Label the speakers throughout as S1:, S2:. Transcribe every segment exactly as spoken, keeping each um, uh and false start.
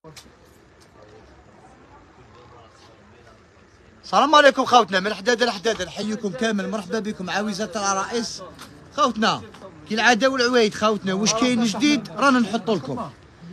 S1: السلام عليكم خوتنا من الحداد الحداد، نحييكم كامل، مرحبا بكم عاوزة العرائس خوتنا كالعادة والعوايد. خوتنا واش كاين جديد رانا نحط لكم.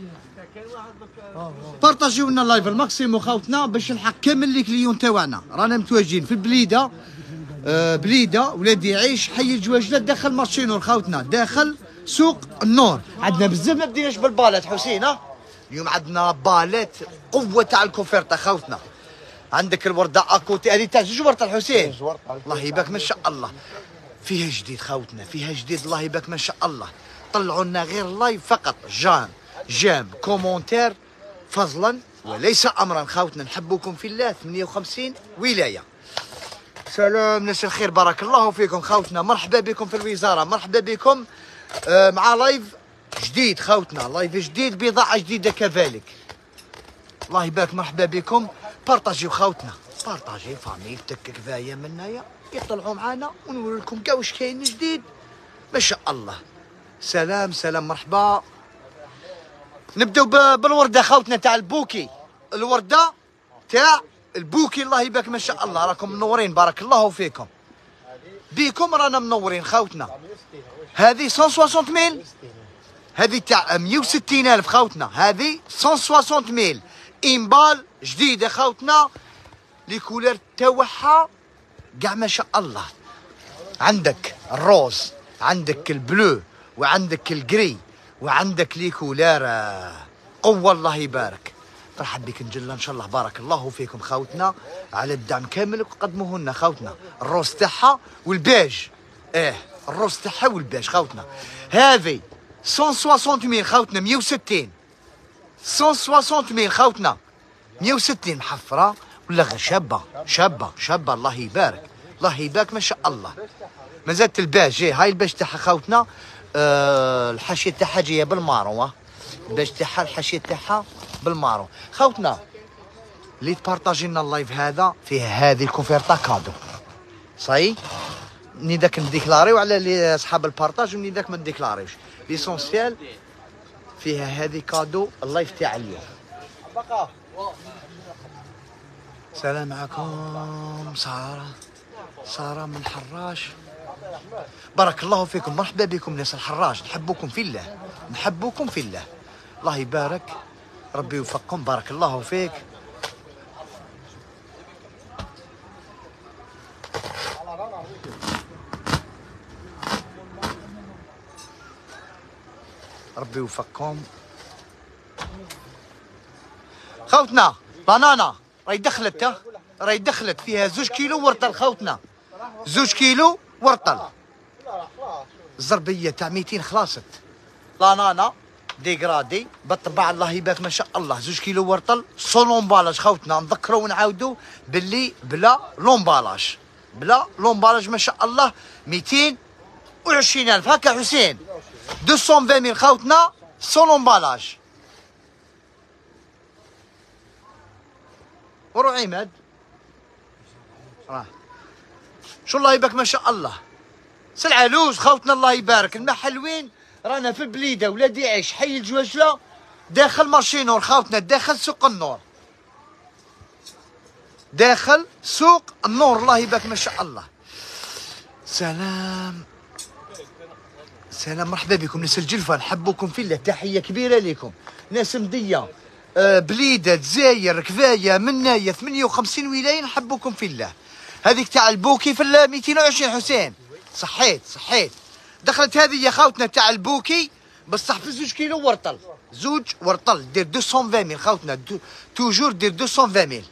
S1: بارطاجيو لنا اللايف الماكسيمو خوتنا باش نلحق كامل لي كليون تاعنا. رانا متواجدين في البليده، آه بليده ولادي يعيش حي الجواجله داخل مارشي نور خوتنا، داخل سوق النور. عندنا بزاف ما بديناش بالبالات حسين. ها اليوم عندنا بالات قوه تاع الكوفرته خوتنا. عندك الورده اكوتي هذه تاع جوج ورطه الحسين، الله يبارك ما شاء الله. فيها جديد خوتنا، فيها جديد الله يبارك ما شاء الله. طلعوا لنا غير لايف فقط، جان جيم كومونتير فضلا وليس امرا خوتنا. نحبكم في الله. ثمانية وخمسين ولايه. سلام ناس الخير، بارك الله فيكم خوتنا، مرحبا بكم في الوزاره، مرحبا بكم آه مع لايف جديد خوتنا، لايف جديد بضاعه جديده كذلك. الله يبارك مرحبا بكم. بارطاجيو خوتنا، بارطاجي فاميلتك كفايه منايا يطلعوا معانا ونقول لكم كاع واش كاين جديد ما شاء الله. سلام سلام مرحبا. نبداو بالورده خوتنا تاع البوكي، الورده تاع البوكي الله يبارك ما شاء الله. راكم منورين بارك الله فيكم، بيكم رانا منورين خوتنا. هذه مية وستين ميل، هذه تاع مية وستين ألف خوتنا، هذه مية وستين ميل إمبال جديدة خوتنا. لي كولر تاعها كاع ما شاء الله. عندك الروز، عندك البلو، وعندك الجري، وعندك لي كولر قوة الله يبارك. مرحبا بك نجلة ان شاء الله، بارك الله فيكم خوتنا على الدعم كامل وقدموه لنا خوتنا. الروز تاعها والبيج، اه الروز تاعها والبيج خوتنا. هذه مية وستين ميل خوتنا، مية وستين مية وستين ميل خوتنا، مية وستين محفرة ولا غير شابة شابة شابة الله يبارك الله يبارك ما شاء الله. مازالت الباج، هاي الباج تاعها خوتنا، أه الحاشية تاعها جاية بالمارو. الباج تاعها الحاشية تاعها بالمارو خوتنا. اللي تبارطاجي لنا اللايف هذا فيه هذه الكوفرتا كادو صاي. مني داك نديكلاريو على لي اصحاب البارطاج ومني داك ما نديكلاريوش. ليسونسيال فيها هذه كادو اللايف تاع اليوم. سلام معكم سارة، سارة من حراش، بارك الله فيكم، مرحبا بكم ناس الحراش، نحبكم في الله، نحبكم في الله، الله يبارك ربي يوفقكم، بارك الله فيك. ربي يوفقكم خوتنا. بانانا راهي دخلت، راهي دخلت فيها زوج كيلو ورطل خوتنا، زوج كيلو ورطل. الزربيه تاع ميتين خلاصت. بانانا ديغرادي بالطبع الله يبارك ما شاء الله، زوج كيلو ورطل سو لومبالاج خوتنا. نذكروا ونعاودوا باللي بلا لومبالاج، بلا لومبالاج ما شاء الله. ميتين وعشرين ألف هكا حسين، مئتين وعشرين خوتنا سو لومبالاج. ورو عماد راه شو الله يبارك ما شاء الله. سلعلوش خوتنا الله يبارك، الماء حلوين. رانا في البليده ولادي يعيش حي الجواجله داخل مارشي نور خوتنا، داخل سوق النور، داخل سوق النور الله يبارك ما شاء الله. سلام سلام مرحبا بكم ناس الجلفه، نحبكم في الله، تحيه كبيره لكم ناس مديه آه بليده دزاير كفايه منايا ثمانية وخمسين ولايه، نحبكم في الله. هذيك تاع البوكي في ميتين وعشرين حسين، صحيت صحيت. دخلت هذه يا خوتنا تاع البوكي بصح في زوج كيلو ورطل، زوج ورطل دير مئتين وعشرين ميل خوتنا، دو توجور دير مئتين وعشرين ميل.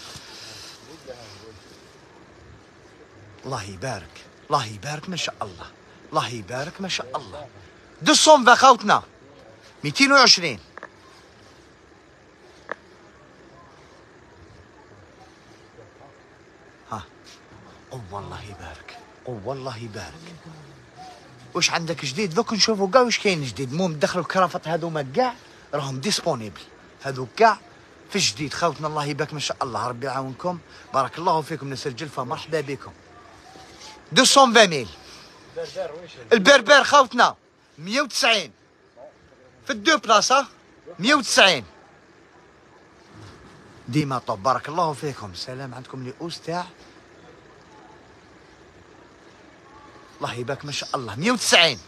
S1: الله يبارك الله يبارك ما شاء الله، الله يبارك ما شاء الله. مئتين وعشرين خوتنا، ميتين وعشرين. ها قوة الله يبارك، قوة الله يبارك. واش عندك جديد؟ دوك نشوفوا كاع واش كاين جديد. المهم دخلوا الكرافات هذوما كاع راهم ديسپونيبل، هذو كاع في الجديد خوتنا الله يبارك ما شاء الله. ربي يعاونكم، بارك الله فيكم ناس الجلفه، مرحبا بكم. مئتين وعشرين ميل. البربر خوتنا مية وتسعين في الدو بلاصه، مية وتسعين ديما طوب. بارك الله فيكم. سلام. عندكم لي اوس تاع الله يبارك ما شاء الله مية وتسعين.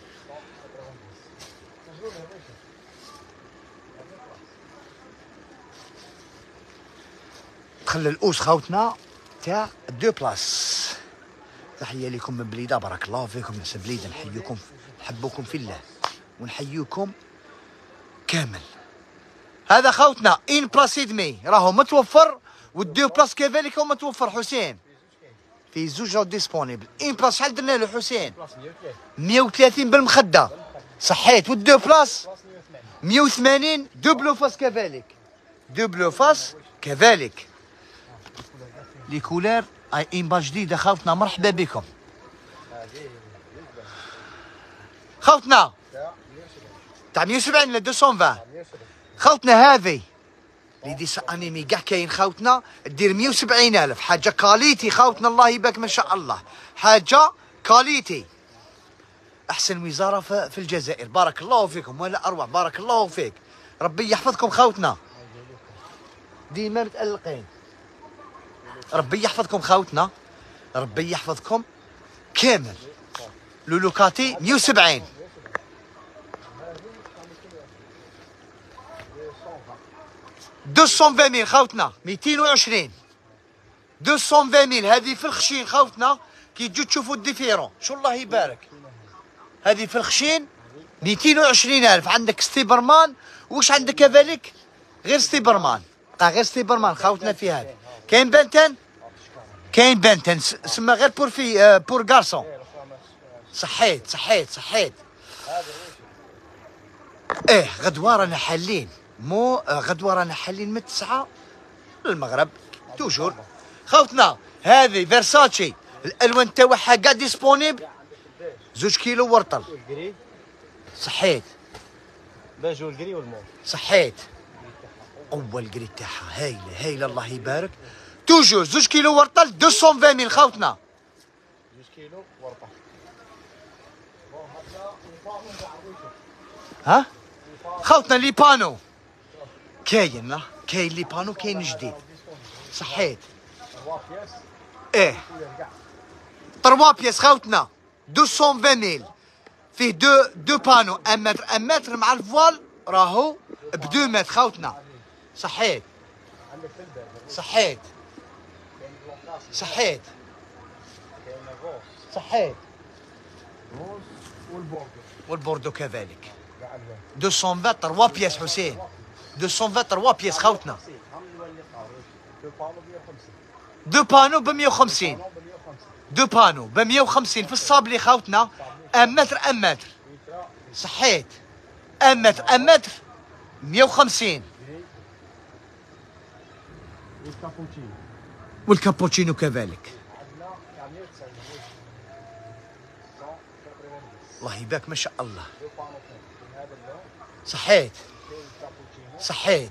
S1: دخل الاوس خوتنا تاع دو بلاس. تحيه لكم من بليده. بارك الله فيكم ناس بليده. نحييكم نحبوكم في الله ونحييكم كامل. هذا خوتنا ان بلاس دمي راهو متوفر، والدو بلاس كذلك هو متوفر. حسين في زوج راهو ديسبونيبل. ان بلاس شحال درنا له حسين؟ مية وثلاثين بالمخده. صحيت. والدو بلاس مية وثمانين. دو بلوفاس كذلك. دو بلوفاس كذلك. لي كولار اي ان با جديده خوتنا. مرحبا بكم خوتنا. تاع مية وسبعين ل مئتين وعشرين خوتنا. هذه لي ديس انيمي كاع كاين خوتنا. دير مية وسبعين الف. حاجه كاليتي خوتنا. الله يبارك ما شاء الله. حاجه كاليتي. احسن وزاره في الجزائر. بارك الله فيكم. ولا اروع. بارك الله فيك. ربي يحفظكم خوتنا. ديما متألقين. ربي يحفظكم خوتنا. ربي يحفظكم كامل. لولوكاتي مية وسبعين. مئتين وعشرين خوتنا. مئتين وعشرين. مئتين وعشرين هذه في الخشين خوتنا. كي تجوا تشوفوا الديفيرون شو الله يبارك. هذه في الخشين مئتين وعشرين الف. عندك ستيبرمان. واش عندك كذلك؟ غير ستيبرمان. اه غير ستيبرمان خوتنا. في هذا كاين بنتن. كاين بنتن سما غير بور في آه بور غارسون. صحيت صحيت صحيت. ايه غدوه رانا حالين. مو آه غدوه رانا حالين من التسعه للمغرب توجور خوتنا. هذه فيرساتشي الالوان تاعها كاع ديسبونيبل. زوج كيلو ورطل. صحيت.
S2: باجو الكري والموف.
S1: صحيت. اول كري تاعها هايله هايله. الله يبارك. توجور زوج كيلو ورطل مئتين وعشرين خوتنا.
S2: زوج كيلو ورطل.
S1: ها خوتنا لي بانو كاين. كاين لي بانو كاين جديد. صحيت. ايه تروا بياس خوتنا. مئتين وعشرين فيه دو دو بانو. ان متر ان متر مع الفوال راهو بدو متر خوتنا. صحيت صحيت صحيت صحيت. والبوردو كذلك. مئتين وعشرين تروا بياس حسين. مئتين وعشرين تروا بياس خوتنا. دو بانو ب مية وخمسين. دو بانو ب مية وخمسين في الصابلي خوتنا. ان متر ان متر. صحيت. ان متر ان متر مية وخمسين. والكابوتشينو كذلك. الله يبارك ما شاء الله. صحيت صحيت.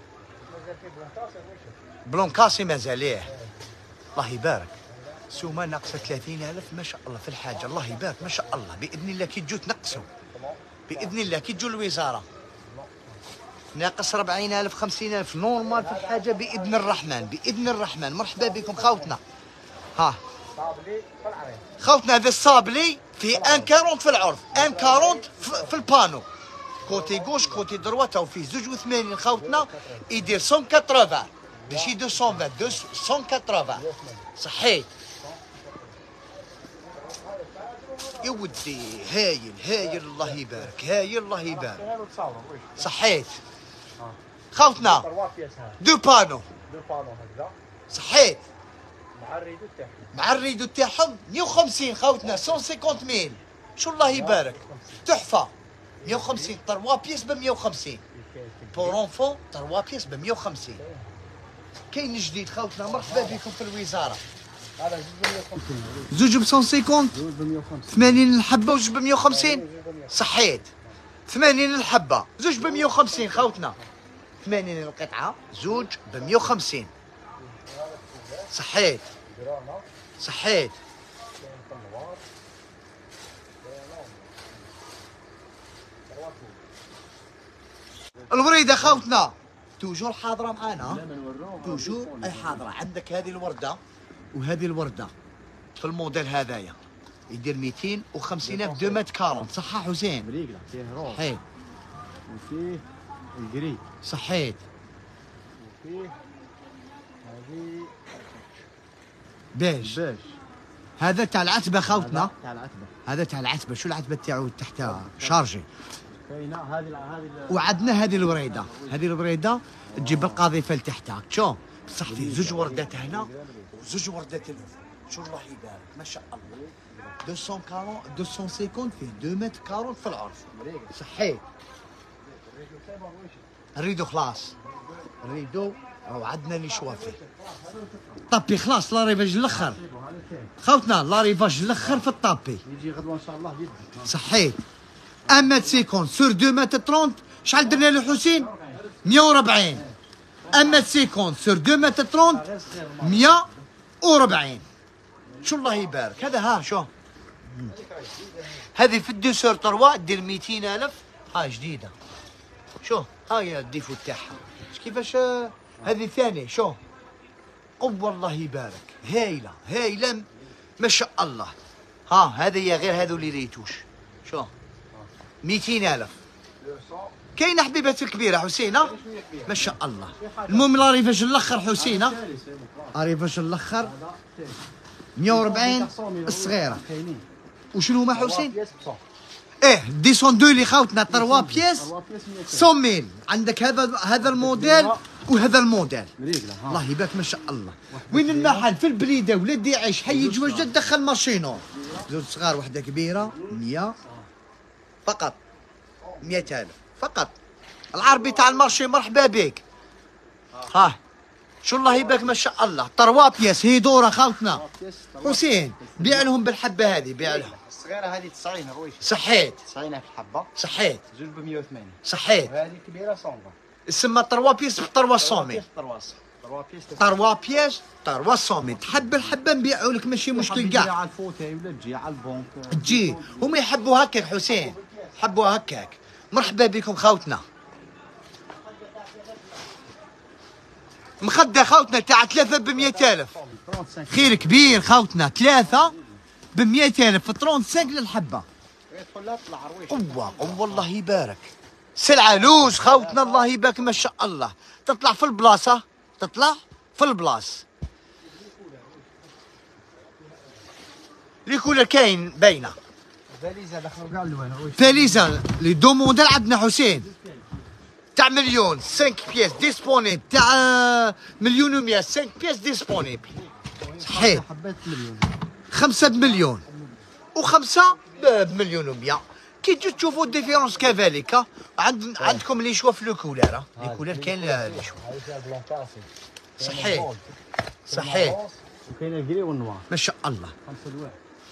S1: بلونكاسي مازاليه. الله يبارك. سومه ناقصه ثلاثين الف ما شاء الله في الحاجه. الله يبارك ما شاء الله. باذن الله كي تجوا تنقصوا. باذن الله كي تجوا الوزاره ناقص أربعين الف خمسين الف نورمال في الحاجه باذن الرحمن. باذن الرحمن. مرحبا بكم خوتنا. ها خوتنا هذا الصابلي في ان أربعين في العرض. ان أربعين في البانو. كوتي غوش كوتي دروات او فيه زوج وثمانين خوتنا. يدير مية وثمانين ماشي مئتين وعشرين. مية وثمانين. صحيت يا ودي. هايل هايل. الله يبارك. هايل الله يبارك. صحيت خوتنا. دو بانو.
S2: دو بانو هكذا.
S1: صحيت.
S2: مع الريدو تاعهم.
S1: مع الريدو تاعهم مية وخمسين خوتنا. مية وخمسين ألف. شو الله يبارك. تحفه. مية وخمسين تروا بيس ب مية وخمسين. بور اونفون تروا بيس ب مية وخمسين. كاين جديد خوتنا. مرحبا بكم في الوزاره.
S2: هذا زوج ب مية وخمسين.
S1: زوج ب مية وخمسين.
S2: زوج ب مية وخمسين.
S1: ثمانين الحبه وزوج ب مية وخمسين. صحيت. ثمانين الحبه زوج ب مية وخمسين خوتنا. ثمانين القطعه زوج ب مية وخمسين. صحيت صحيت. الوريده خوتنا توجور حاضره معانا.
S2: لا ما نوروها.
S1: توجور اي حاضره. عندك هذه الورده وهذه الورده في الموديل هذايا يدير مئتين وخمسين ألف دو متر كارون. صح حسين؟
S2: مريقله فيه روز
S1: صحيت
S2: وفيه الجري
S1: صحيت.
S2: وفيه هذه
S1: بيج.
S2: باش
S1: هذا تاع العتبه خوتنا.
S2: هذا تاع العتبه.
S1: هذا تاع العتبه. شو العتبه تاعو تحتها شارجي.
S2: كاينه هذه هذه
S1: وعندنا هذه الوريده. هذه الوريده تجيب القاذفه لتحتها. شو بصح فيه زوج وردات هنا وزوج وردات هنا. شو الله يبارك ما شاء الله. مئتين وأربعين مئتين وخمسين فيه اثنين متر كارون في العرض. صحيح. الريدو خلاص. الريدو راهو عندنا اللي شوا فيه. طابي خلاص لا ريفاج الاخر. خوتنا لا ريفاج الاخر في الطابي.
S2: يجي غدوه ان شاء الله جدا.
S1: صحيت. واحد متر خمسين سور اثنين متر ثلاثين شحال درنا له حسين؟ مئة وأربعين. واحد متر خمسين سور اثنين متر ثلاثين مئة وأربعين. شو الله يبارك. هذا ها شو هذه في الدو سور تروا دير مئتين ألف. ها جديده. شو هاي الديفو تاعها كيفاش. هذه ثانيه شو قوة الله يبارك. هايله هايله ما شاء الله. ها هذه غير هذو اللي ريتوش. شو مئتين ألف. كاينه حبيبات الكبيره حسينه ما شاء الله. المهم لا ريفاج الاخر حسينه. ريفاج الاخر مئة وأربعين الصغيره. وشنو هما حسين؟ ايه ديسون دو اللي خاوتنا تروا بياس مئة ميل. عندك هذا هذا الموديل وهذا الموديل. الله يبارك ما شاء الله. وين المحل؟ في البليده ولادي يعيش حي جوجه دخل ماشينو. زوج صغار وحده كبيره مئة فقط. مئة ألف فقط. العربي تاع المارشي مرحبا بك. ها شو الله يبارك ما شاء الله. تروا بياس هي دوره خاوتنا. حسين بيع لهم بالحبه هذه. بيع لهم
S2: الصغيره هذه تسعين رويش.
S1: صحيت
S2: تسعين في الحبه.
S1: صحيت
S2: زوج ب مئة وثمانين.
S1: صحيت.
S2: وهذه الكبيره مئة وعشرين.
S1: اسمها تروا بياس بتروا صومي.
S2: تروا بيس.
S1: تروا بياس تروا صومي. تحب الحبه نبيعوا لك ماشي مشكل كاع.
S2: على الفوتاي ولا تجي على البنك.
S1: تجي هما يحبوا هكاك حسين. يحبوا هكاك. مرحبا بكم خوتنا. مخدة خوتنا تاع ثلاثة بمئة ألف. خير كبير خوتنا. ثلاثة بمئة ألف في خمسة وثلاثين للحبة. قوة قوة الله يبارك. سلعة لوز خوتنا الله يبارك ما شاء الله. تطلع في البلاصة. تطلع في البلاص. ليكولا كاين باينة.
S2: فاليزا دخلوا كاع الوان.
S1: فاليزا لي دو موديل عندنا حسين تاع مليون خمسة بياس ديسبونيبل. تاع مليون و مئة خمسة بياس ديسبونيبل. صحيح.
S2: حبات مليون.
S1: خمسة بمليون وخمسة بمليون و مئة. كي تجوا تشوفوا الديفيرونس كذلك. عند عندكم لي شوا في لو كولار. لي كولار كاين لي شوا. صحيح صحيح.
S2: وكاين الجري والنوار.
S1: ما شاء الله.
S2: خمسه الواحد.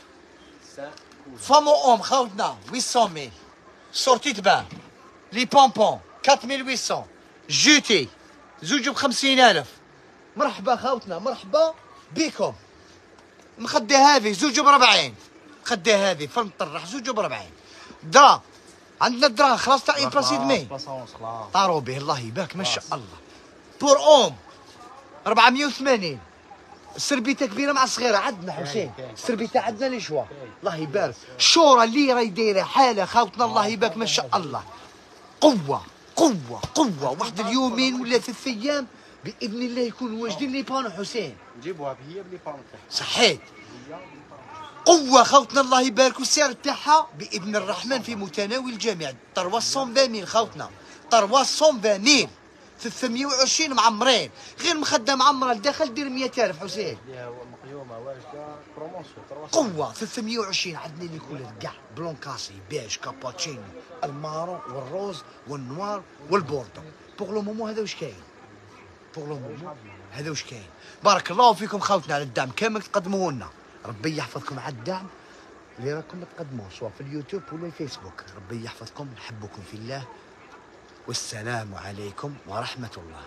S1: فامو اوم خوتنا ثمانمئة ألف. سورتي تباع لي بونبون أربعة آلاف وثمانمئة. جوتي زوج بخمسين ألف. مرحبا خوتنا مرحبا بكم. مخدة هذه زوج بربعين. مخدة هذه في المطرح زوج بربعين. درا عندنا درا خلاص تاع اي بلاصي دمي. طاروا به الله يبارك ما شاء الله. بور اوم أربعمئة وثمانين. السربيته كبيره مع الصغيره عندنا حسين. السربيته عندنا لي شوا الله يبارك. الشوره اللي راهي دايره حاله خاوتنا الله يبارك ما شاء الله. قوه قوه قوه. واحد اليومين ولا ثلاث ايام باذن الله يكونوا واجدين لي بانو حسين.
S2: نجيبوها هي بلي بانو.
S1: صحيت. قوه خوتنا الله يبارك. والسعر تاعها باذن الرحمن في متناول الجميع. طروا مئتين ميل خوتنا. طروا مئتين ميل ثلاثمئة وعشرين معمرين. غير مخدة معمرة لداخل دير مئة ألف حسين.
S2: مقيومة واجدة بروموسيون.
S1: قوة ثلاثمئة وعشرين. عندنا لي كولر كاع بلون كاسي بيج كاباتشينو المارون والروز والنوار والبوردو. بوغ لو مومون هذا واش كاين. بوغ لو مومون هذا واش كاين. بارك الله فيكم خوتنا على الدعم كامل تقدموه لنا. ربي يحفظكم على الدعم اللي راكم تقدموه سواء في اليوتيوب ولا الفيسبوك. ربي يحفظكم. نحبكم في الله والسلام عليكم ورحمة الله.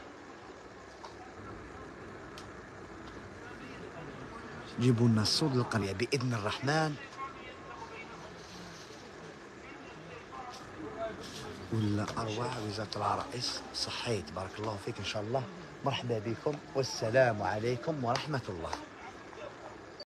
S1: جيبوا لنا الصوت للقرية بإذن الرحمن. والأروع وزارة العرائس صحيت. بارك الله فيك إن شاء الله. مرحبا بكم والسلام عليكم ورحمة الله.